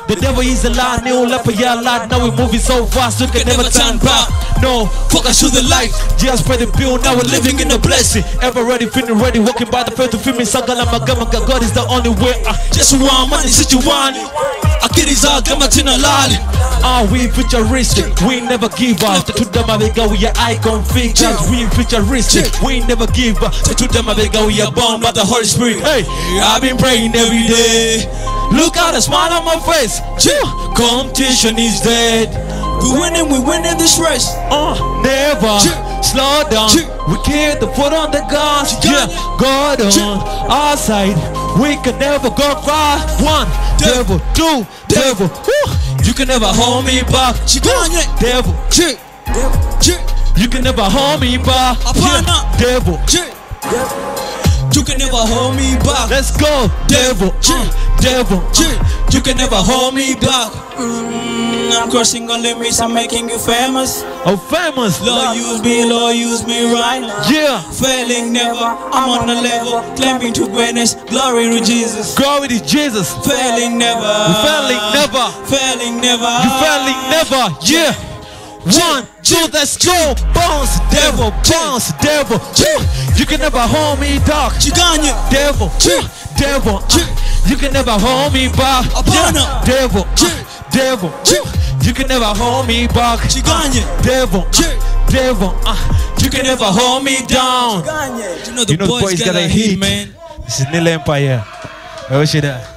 The devil is a lie, new lap of your life. Now we're moving so fast, we can never turn back. No, focus to the light. Just spread the bill, now we're living in the blessing. Ever ready, feeling ready, walking by the faith to feel me. Sagala magama, God is the only way. Just one money, situation. Akiriza gama tina lali. We futuristic, we never give up. To them abega we are icon figures. We futuristic, we never give up. To them abega we are born by the Holy Spirit. Hey, I've been praying every day. Look at the smile on my face. Competition is dead. We winning this race. Never slow down. We keep the foot on the gas. God on our side. We can never go far. One devil, two devil. You can never hold me back. Devil, you can never hold me back. Devil, you can never hold me back. Let's go, devil, devil. You can never hold me back. I'm crossing all limits, I'm making you famous. Oh, famous. Lord use me right now. Yeah. Failing never, I'm on the level. Claiming to greatness, glory to Jesus. Glory to Jesus. Failing never. We failing never. Failing never. You failing never. Yeah. 1, 2, let's go. Bounce, devil, bounce, devil. You can never hold me back. Devil, devil. You can never hold me back. Devil, devil. You can never hold me back. Devil, devil. You can never hold me down. You know the boys got a hit, man. This is Nil Empire. Where was she there?